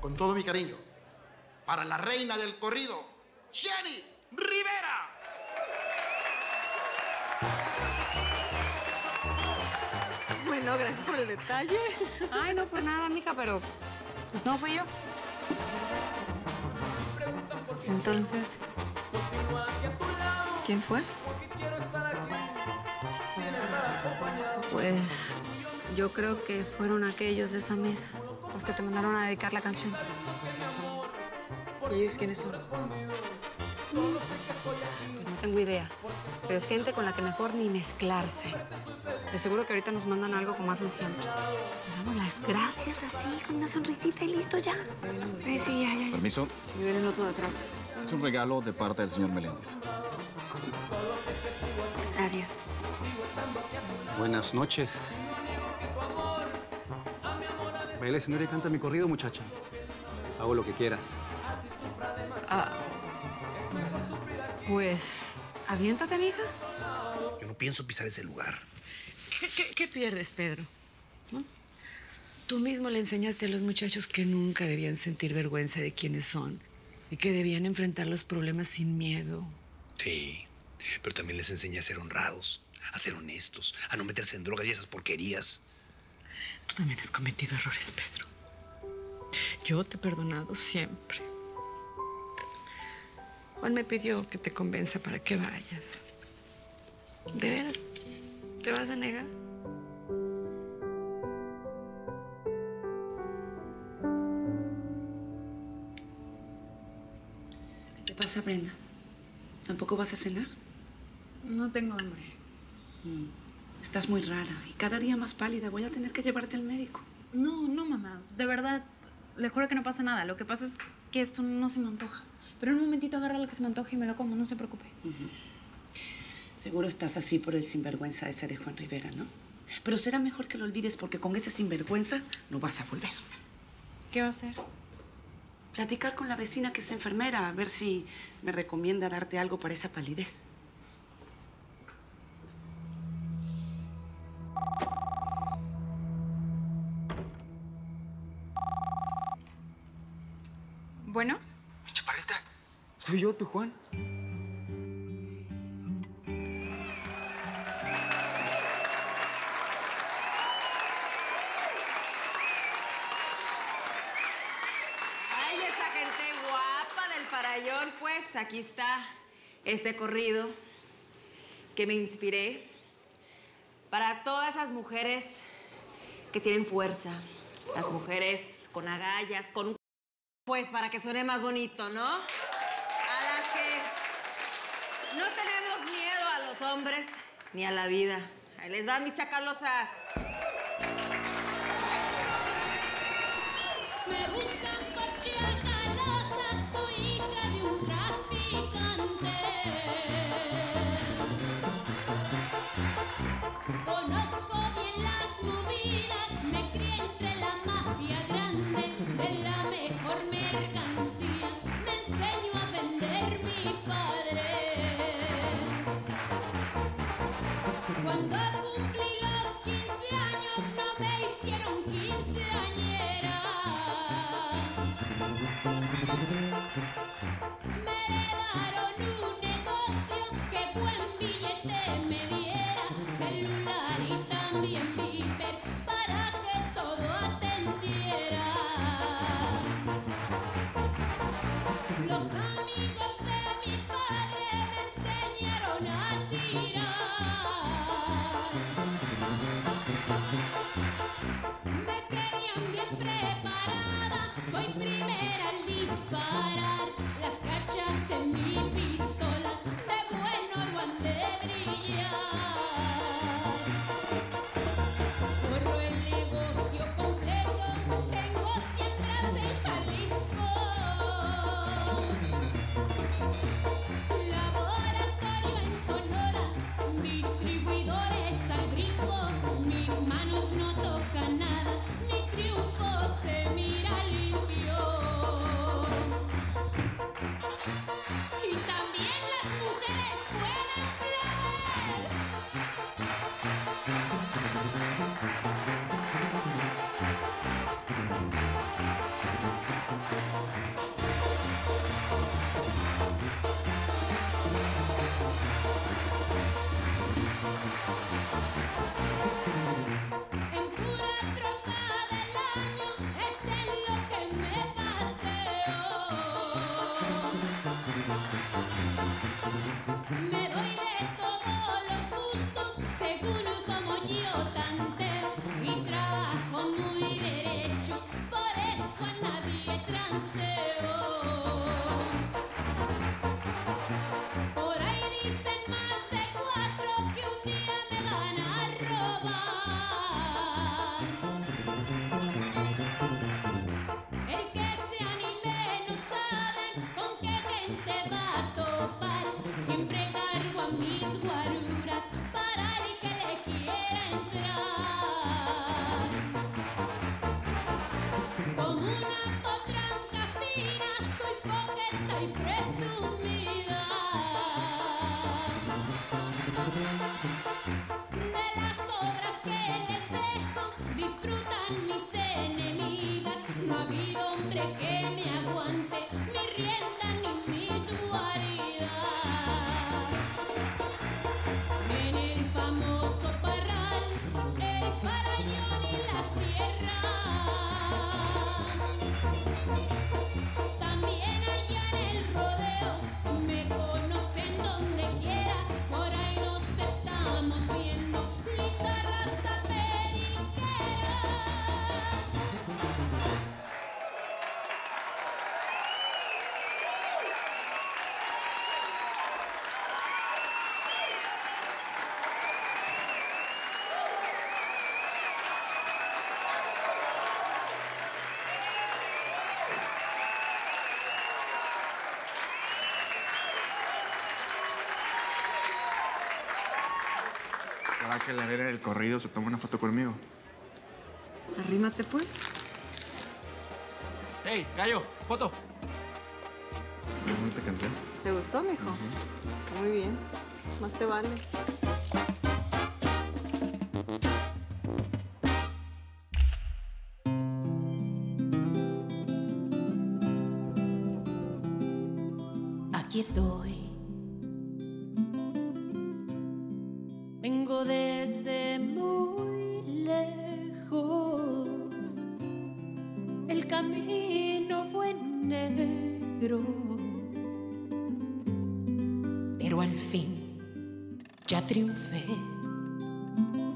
con todo mi cariño, para la reina del corrido, Jenny Rivera. Bueno, gracias por el detalle. Ay, no, pues nada, mija, pero pues no fui yo. Entonces, ¿quién fue? Pues yo creo que fueron aquellos de esa mesa, los que te mandaron a dedicar la canción. ¿Y ellos quiénes son? Pues no tengo idea, pero es gente con la que mejor ni mezclarse. De seguro que ahorita nos mandan algo como hacen siempre. Damos las gracias así, con una sonrisita y listo ya. Sí, ya. Permiso. Y viene el otro de atrás. Es un regalo de parte del señor Meléndez. Gracias. Buenas noches. Baila, escenario y canta mi corrido, muchacha. Hago lo que quieras. Pues, aviéntate, mija. Yo no pienso pisar ese lugar. ¿Qué pierdes, Pedro? ¿No? Tú mismo le enseñaste a los muchachos que nunca debían sentir vergüenza de quiénes son y que debían enfrentar los problemas sin miedo. Sí, pero también les enseñé a ser honrados, a ser honestos, a no meterse en drogas y esas porquerías. Tú también has cometido errores, Pedro. Yo te he perdonado siempre. Juan me pidió que te convenza para que vayas. ¿De veras? ¿Te vas a negar? ¿Qué te pasa, Brenda? ¿Tampoco vas a cenar? No tengo hambre. Estás muy rara y cada día más pálida. Voy a tener que llevarte al médico. No, mamá. De verdad, le juro que no pasa nada. Lo que pasa es que esto no se me antoja. Pero en un momentito agarra lo que se me antoja y me lo como, no se preocupe. Seguro estás así por el sinvergüenza ese de Juan Rivera, ¿no? Pero será mejor que lo olvides porque con ese sinvergüenza no vas a volver. ¿Qué va a hacer? Platicar con la vecina que es enfermera, a ver si me recomienda darte algo para esa palidez. ¿Bueno? Chaparrita, soy yo, tu Juan. Ay, esa gente guapa del farallón, pues aquí está este corrido que me inspiré para todas esas mujeres que tienen fuerza, las mujeres con agallas, con... Pues para que suene más bonito, ¿no? A las que no tenemos miedo a los hombres ni a la vida. Ahí les va, mis chacalosas. Me buscan por chacalosa, soy hija de un traficante. Conozco bien las movidas, me crié entre la mafia grande de la mejor mercancía. Me enseñó a vender mi padre. Cuando cumplí los 15 años no me hicieron quinceañera. Me heredaron un negocio que buen billete me diera, celular y también viper para que todo atendiera. Los amigos de mi padre me enseñaron a tirar. Me querían bien preparada, soy primera al disparar. Las Ojalá que la arena del corrido se tome una foto conmigo. Arrímate, pues. ¡Hey, Gallo! ¡Foto! ¿Cómo te canté? ¿Te gustó, mijo? Muy bien. Más te vale. Aquí estoy. Vengo desde muy lejos. El camino fue negro, pero al fin ya triunfé.